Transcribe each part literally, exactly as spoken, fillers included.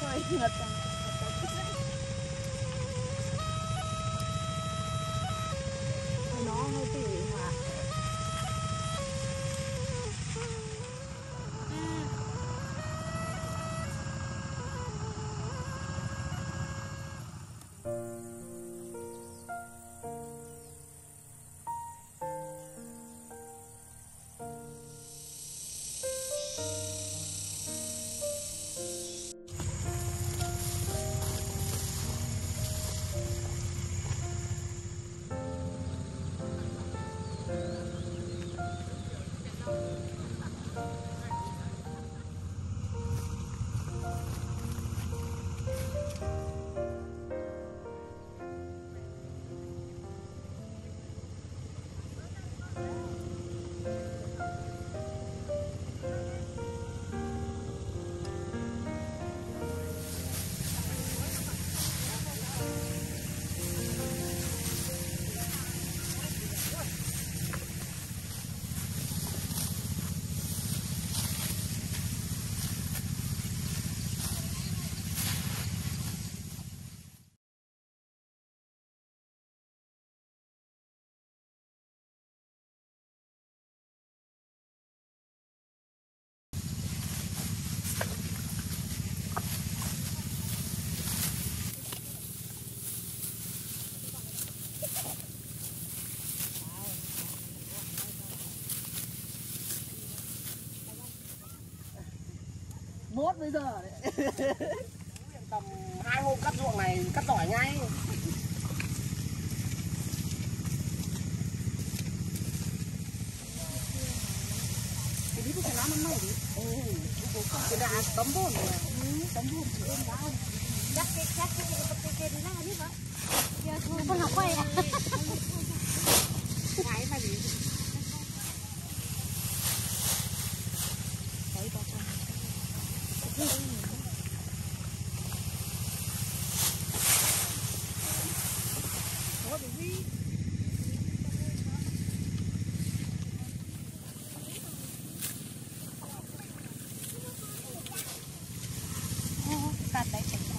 rồi. Ngật à. Nó hơi tỉ mà. Mốt bây giờ đấy. Tầm hai hôm cắt ruộng này cắt giỏi ngay. Cái đi cái lá năm nay đi. Ừ, cái đã tấm vốn rồi. Tấm vốn thì em đã không. Dắt cái dắt cái cái cái cái đi ra đi mà. Giờ thôi con học quay à. Cái mà gì? Đấy có con. Có cái gì? Cắt đấy chỉnh.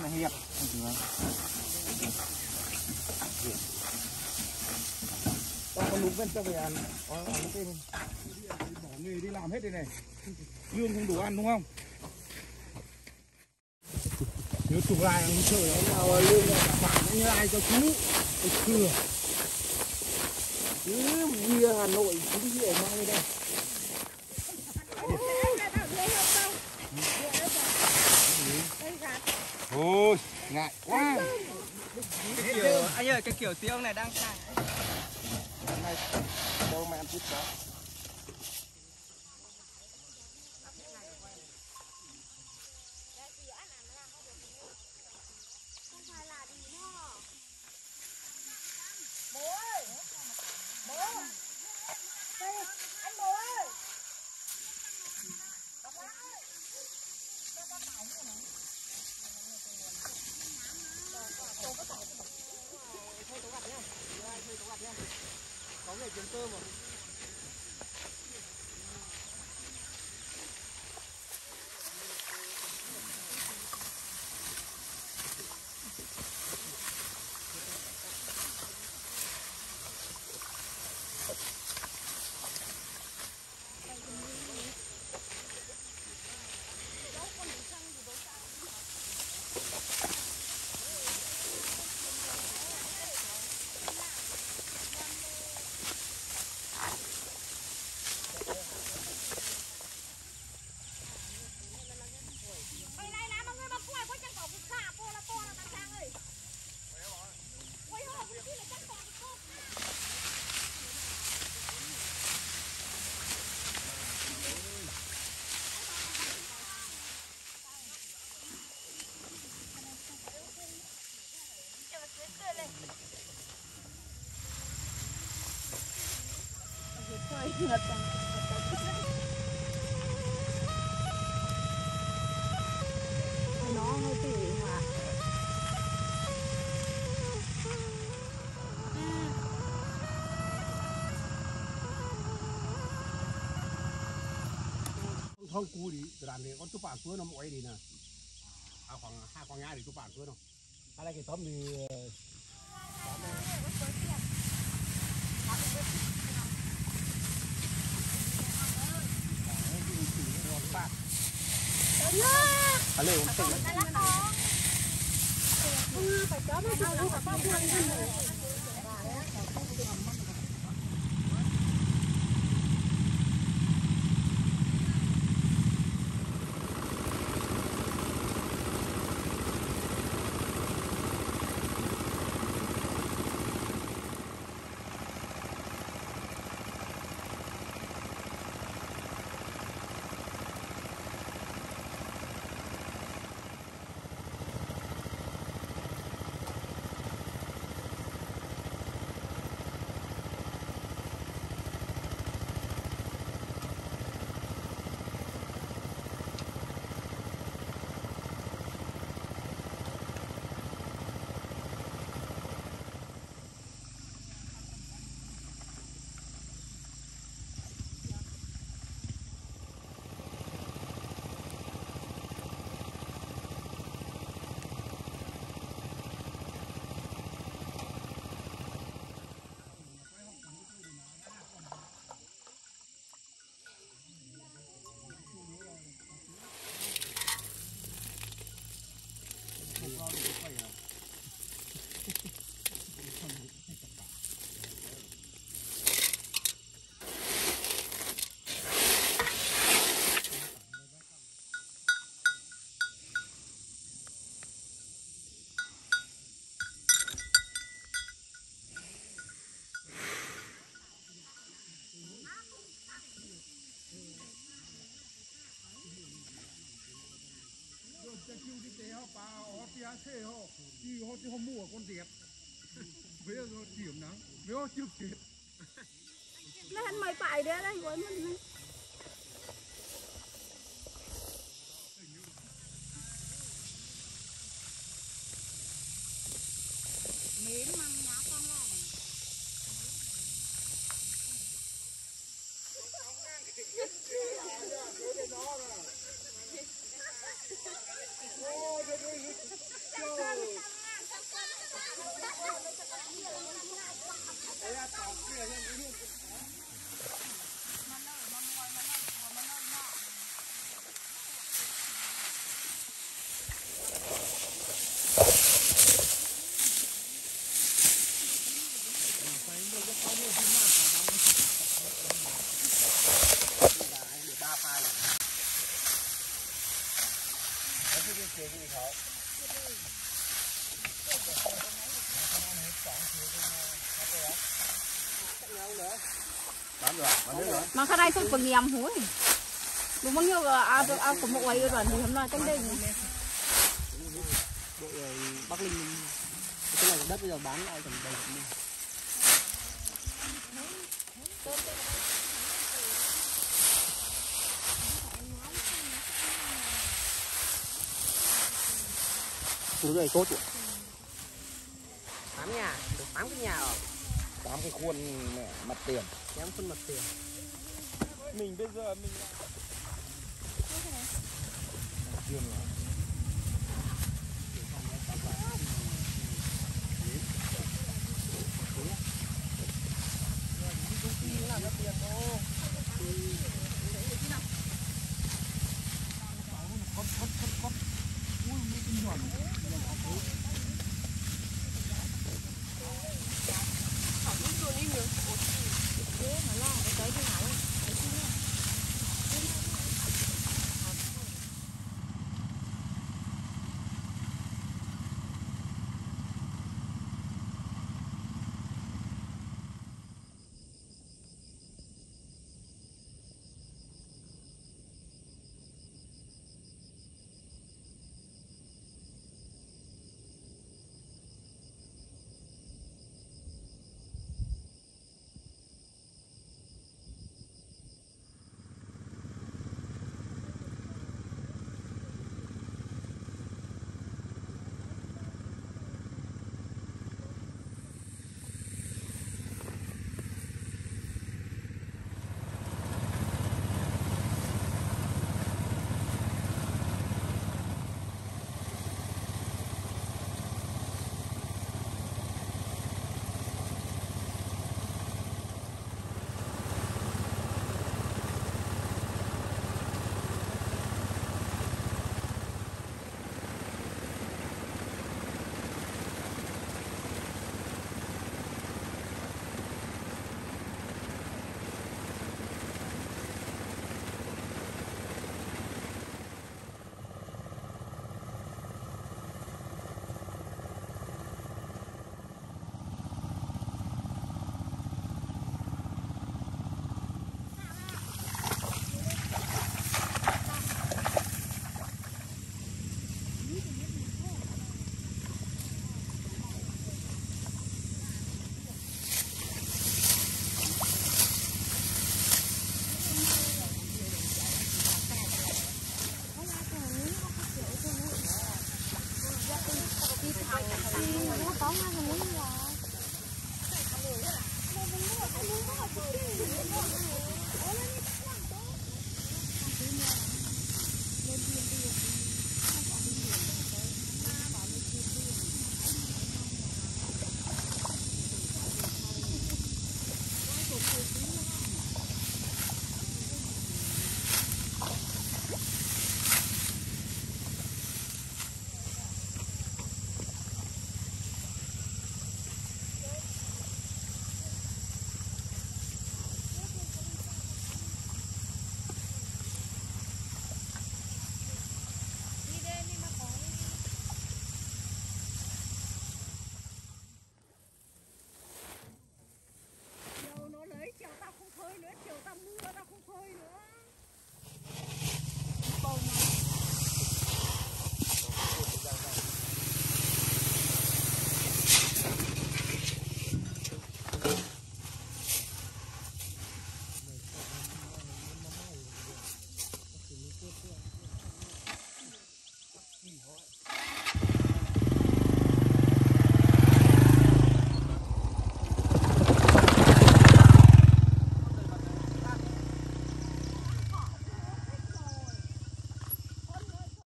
là hiệp. Tao có lúm bên cho về ăn, có ăn cái bỏ nghề đi làm hết đây này, lương không đủ ăn đúng không? Nếu chụp lại không sợ đấy nào lương là phản như ai cho chú, chưa? Cứ bia Hà Nội chính hiệu mang lên đây. Ôi, ngại quá. Cái kiểu, anh ơi, cái kiểu tiêu này đang xài. Hôm nay đâu mà ăn chút đó. Có người kiếm cơm rồi. Nó hơi tỉ mà. Không cú đi, từ đàn này có chút bản suối nó mỗi đi nè. À khoảng hai khoảng ngay thì chút bản suối đâu. Hay là cái tóm thì à lều cũng tỉnh Phải cho nó cho nó không thế họ thì họ thì họ mua con dẹp bây giờ điểm nắng nếu họ chưa chết lên mày phải đấy đây với mình mến măng nhá con này oh, mà cái này không có nhầm húi đúng bao nhiêu à à của một ấy rồi thì hôm nay canh đây đội Bắc Linh cái này đất bây giờ bán lại tầm đầy mình từ đây tốt rồi tám nhà được tám cái nhà ở tám cái khuôn mặt tiền tám khuôn mặt tiền mình bây giờ mình dương là thế mà lo cái tới thế nào